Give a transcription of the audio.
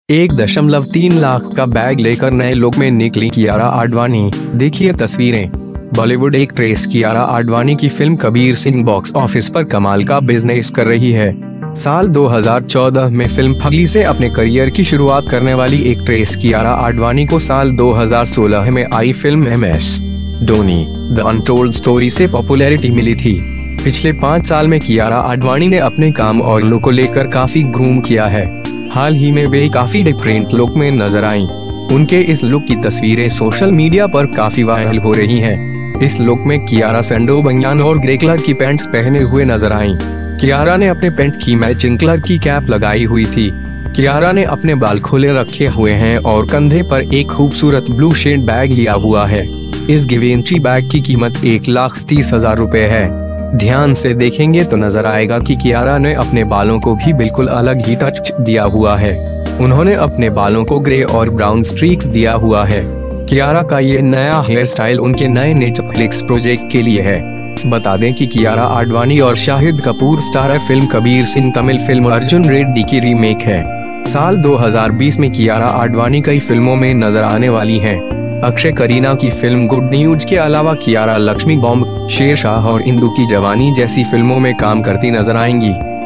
1.3 लाख का बैग लेकर नए लुक में निकली कियारा आडवाणी। देखिए तस्वीरें। बॉलीवुड एक्ट्रेस कियारा आडवाणी की film Kabir Singh box office पर कमाल का बिजनेस कर रही है। साल 2014 में फिल्म फगली से अपने करियर की शुरुआत करने वाली एक्ट्रेस कियारा आडवाणी को साल 2016 में आई film MS Dhoni the untold story से पॉपुलैरिटी मिली थी। पिछले 5 साल में कियारा आडवाणी ने अपने काम और लुक को लेकर काफी ग्रूम किया है। हाल ही में वे काफी डिफरेंट लुक में नजर आईं। उनके इस लुक की तस्वीरें सोशल मीडिया पर काफी वायरल हो रही हैं। इस लुक में कियारा सैंडो बनियान और ग्रे कलर की पैंट्स पहने हुए नजर आईं। कियारा ने अपने पैंट की मैचिंग कलर की कैप लगाई हुई थी। कियारा ने अपने बाल खोले रखे हुए हैं और कंधे पर एक खूबसूरत ब्लू शेड बैग लिया हुआ है। इस गिवेंट्री बैग की कीमत 1,30,000 रुपए है। ध्यान से देखेंगे तो नजर आएगा कि कियारा ने अपने बालों को भी बिल्कुल अलग ही टच दिया हुआ है। उन्होंने अपने बालों को ग्रे और ब्राउन स्ट्रीक्स दिया हुआ है। कियारा का ये नया हेयर स्टाइल उनके नए नेटफ्लिक्स प्रोजेक्ट के लिए है। बता दें कि कियारा आडवाणी और Shahid Kapoor starrer film Kabir Singh Tamil film Arjun Reddy की रीमेक है। साल 2020 में कियारा आडवाणी कई फिल्मों में नजर आने वाली हैं। अक्षय करीना की फिल्म गुड न्यूज के अलावा कियारा लक्ष्मी बॉम्ब, शेरशाह और इंदु की जवानी जैसी फिल्मों में काम करती नजर आएंगी।